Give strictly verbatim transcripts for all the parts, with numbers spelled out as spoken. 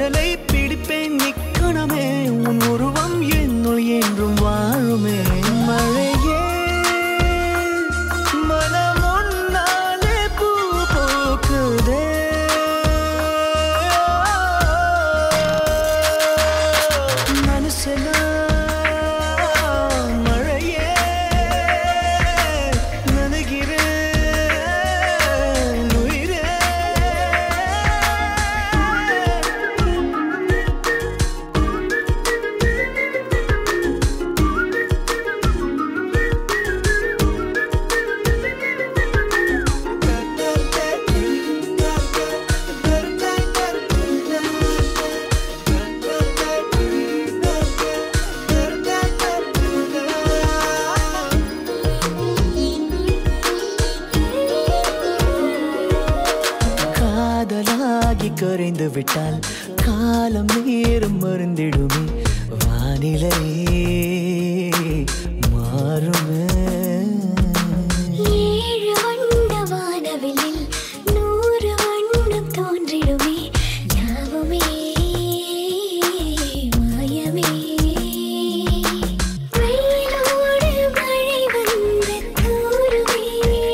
விரலை பிடிப்பேன் நிக்கணமே உன் உருவம் என்னுள் என்றும் வாழுமே மழையே மனம் ஒன்னாலே பூ பூக்குதே மனசுல மழையே நனைகிறேன் உயிரே காதலாகி கரைந்து விட்டால் காலம் நேரம் மருந்திடுமே வானிலை மாறுமே ஏழு வண்ண வானவில்லில் நூறு வண்ணம் தோன்றிடுமே யாவுமே மாயமே வெயிலோடு மழை வந்து தூருமே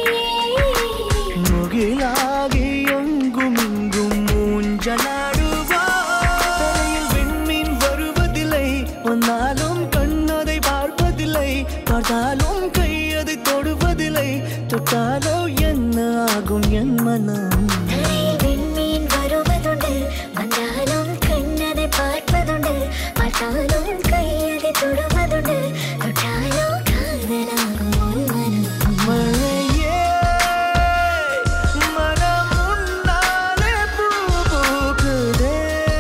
முகிலாகி எங்கும் இங்கும் மூஞ்சலாடுவார் தலையில் விண்மீன் வருவதில்லை வந்தாலும் கண்ணதை பார்ப்பதில்லை பார்த்தாலும் கையதை தொடுவதில்லை தொட்டாலோ என்ன ஆகும் என் மனம் தலையில் விண்மீன் வருவதுண்டு வந்தாலும் கண்ணதை பார்ப்பதுண்டு பார்த்தாலும் கையதை தொடுவதுண்டு தொட்டாலோ காதலாகும் உன் மனம் மழையே மனம் உன்னாலே பூ பூக்குதே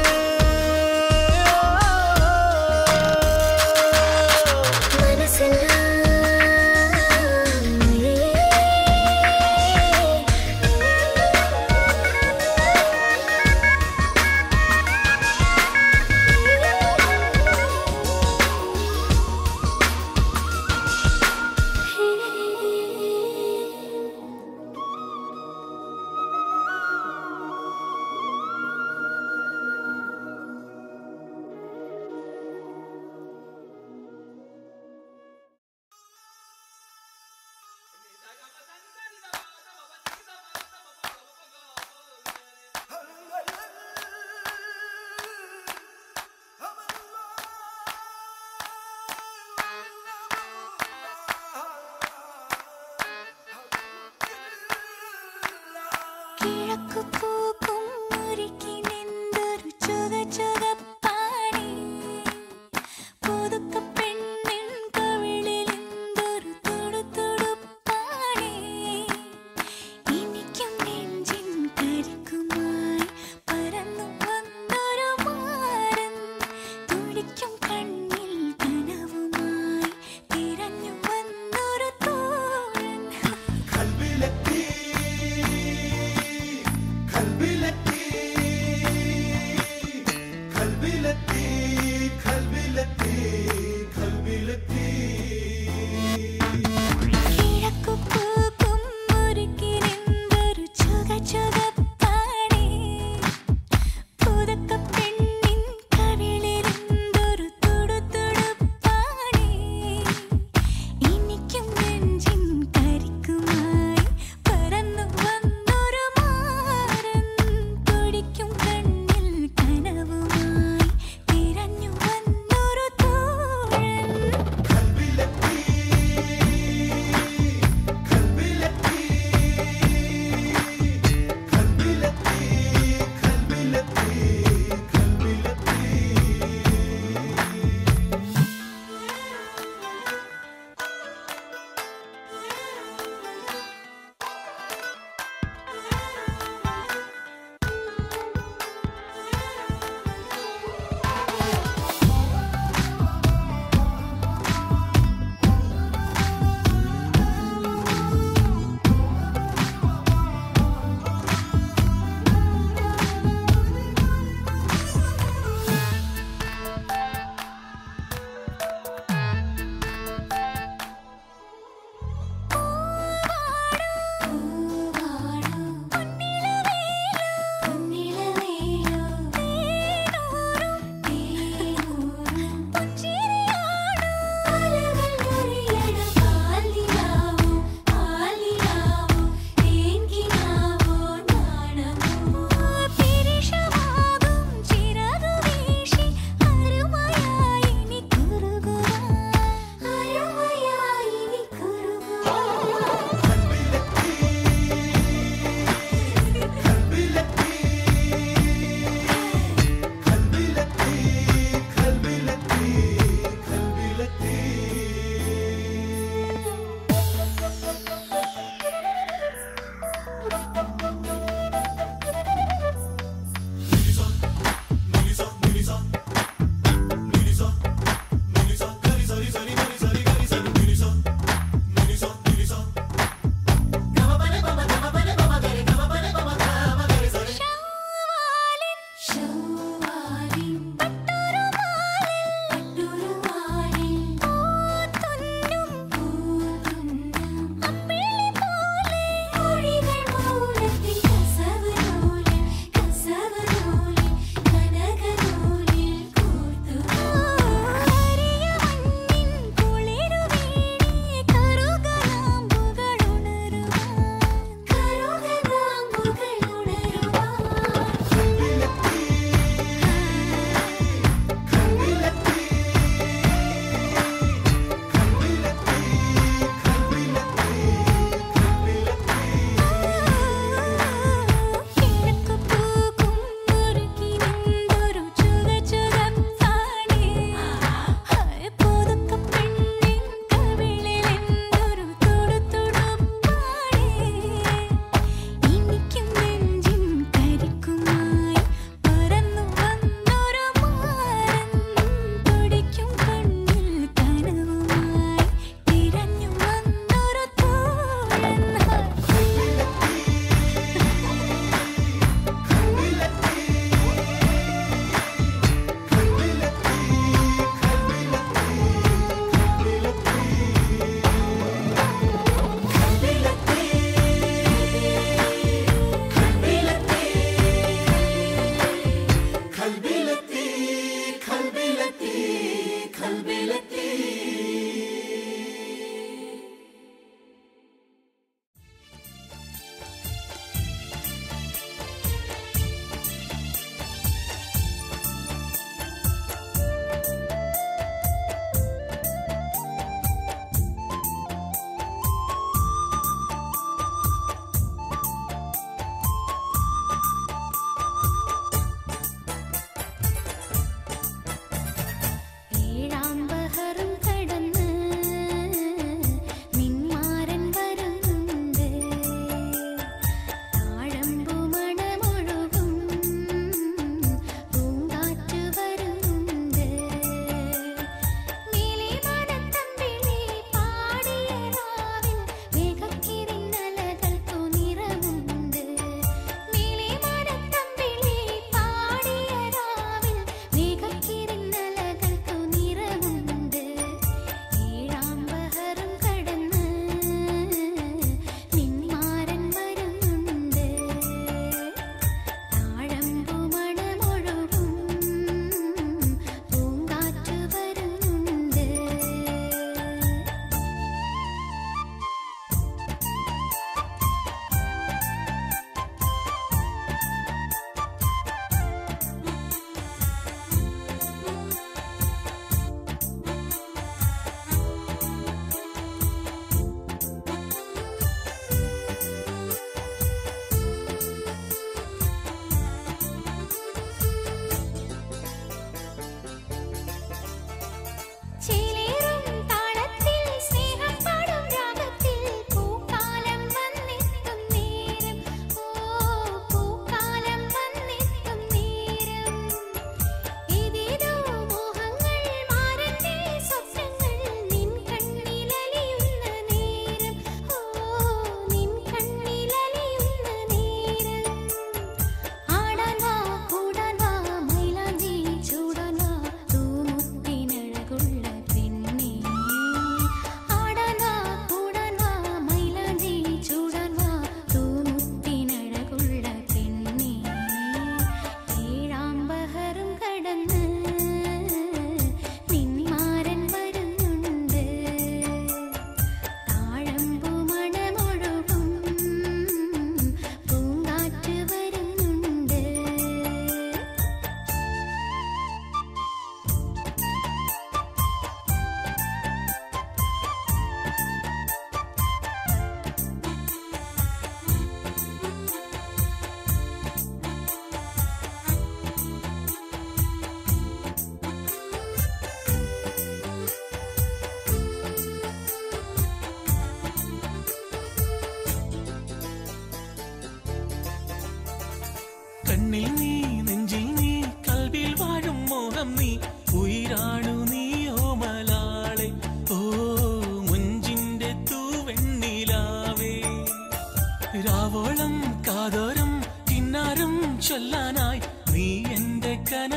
കിഴക്കു പൂക്കും മുറിക്കിനെന്തൊരു ചുക ചുകപ്പാണി പുതുക്ക പെണ്ണിൻ കവിളിലെന്തൊരു തുടു തുടുപ്പാണി എനിക്കും നെഞ്ചിൻ കരിക്കുമായി പറന്നു വന്നൊരു മാരൻ തുടിക്കും കണ്ണിൽ കനവുമായി തിരഞ്ഞു വന്നൊരു തോഴൻ കൽവിലെത്തി കൽ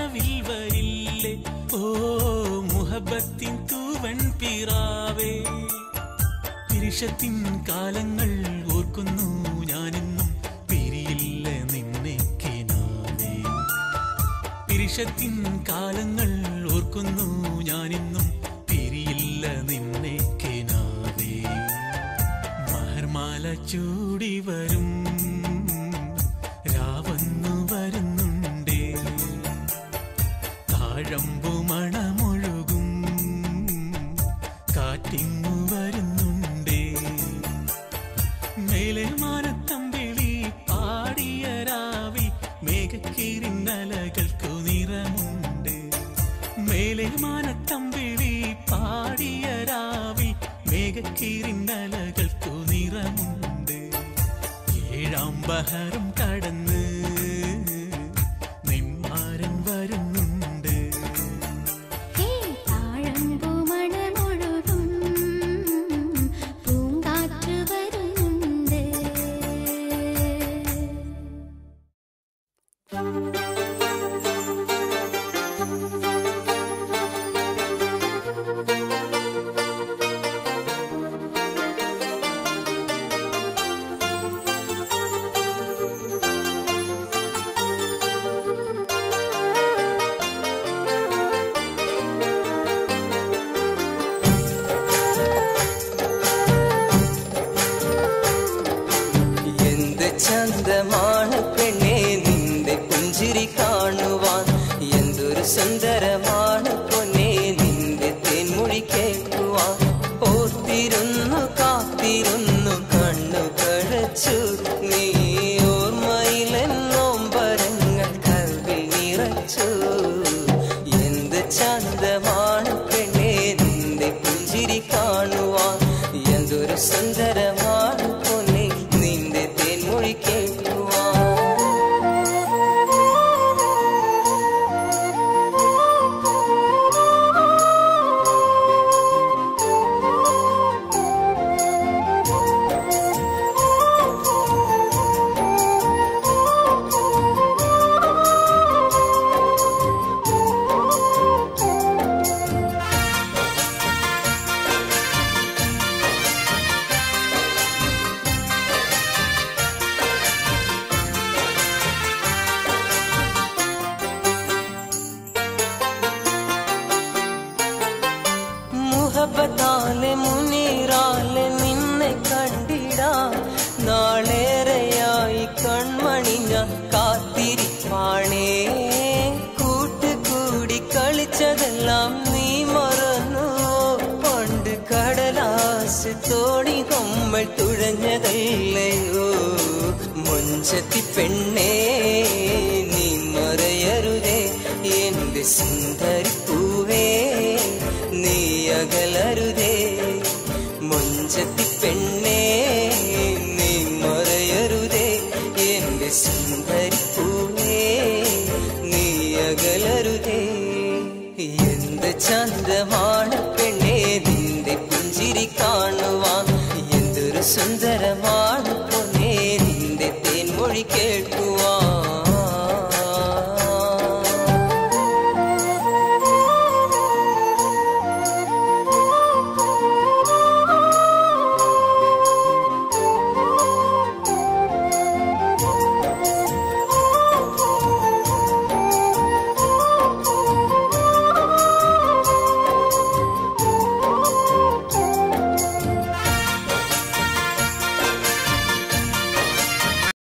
കനവിൽ വരില്ലേ ഓ മുഹബത്തിൻ തൂവൻ പിറാവേ പിരിശത്തിൻ കാലങ്ങൾ ഓർക്കുന്നു ഞാനെന്നും പിരിയില്ല നിന്നെ കിനാവേ പിരിശത്തിൻ കാലങ്ങൾ ഓർക്കുന്നു ഞാനെന്നും പിരിയില്ല നിന്നെ കിനാവേ മഹർമാല ചൂടി വരും രാവന്നു വരുന്നുണ്ടേ താഴമ്പു മണമൊഴുകും കാറ്റിങ്ങു വരുന്നുണ്ടേ മേലെ മാനത്തമ്പിളി പാടിയ രാവിൽ മേഘക്കീറിന്നലകൾക്കു നിറമുണ്ട് മേലെ മാനത്തമ്പിളി പാടിയ രാവിൽ മേഘക്കീറിന്നലകൾക്കു നിറമുണ്ട് ഏഴാം ബഹറും കടന്ന് നിന്മാരൻ വരുന്നുണ്ട് താഴമ്പു മണമൊഴുകും പൂങ്കാറ്റ് വരുന്നുണ്ട് എന്ത് ചന്തമാണ് പെണ്ണേ നിന്റെ പുഞ്ചിരി കാണുവാൻ എന്തൊരു സുന്ദരമാണ് പൊന്നേ നിന്റെ തേൻമൊഴി കേൾക്കുവാൻ ഓർത്തിരുന്നു കാത്തിരുന്നു കണ്ണു കഴച്ചു നീ ഓർമ്മയിലെന്നോമ്പരങ്ങൾ കൽവിൽ നിറച്ചു എന്ത് ചന്തമാണ് പെണ്ണേ നിന്റെ പുഞ്ചിരി കാണുവാൻ എന്തൊരു സുന്ദരമാണ് പൊന്നേ നിന്റെ തേൻമൊഴി കേൾക്കുവാൻ മുഹബത്താലെ മുനീറാലെ നിന്നെ കണ്ടിടാ നാളേറെയായി കൺമണി ഞാൻ കാത്തിരിപ്പാണേ കൂട്ടുകൂടി കളിച്ചതെല്ലാം നീ മറന്നു പണ്ട് കടലാസ് തോണി നമ്മൾ തുഴഞ്ഞതല്ലയോ മൊഞ്ചത്തി പെണ്ണേ നീ മറയരുതേ എന്റെ സുന്ദരി പൂവേ നീ അകലരുതേ മൊഞ്ചത്തി പെണ്ണേ നീ മറയരുതേ എന്റെ സുന്ദരി പൂവേ നീ അകലരുതേ എന്ത് ചന്തമാണ് പെണ്ണേ നിന്റെ പുഞ്ചിരി കാണുവാൻ എന്തൊരു സുന്ദരമാണ്